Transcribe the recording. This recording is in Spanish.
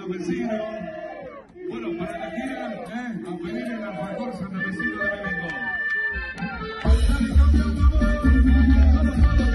santafesino. Bueno, para la gira, a pedir el alfajor santafesino de Belengo. ¡Dale, campeón, vamos! ¡Vamos, vamos!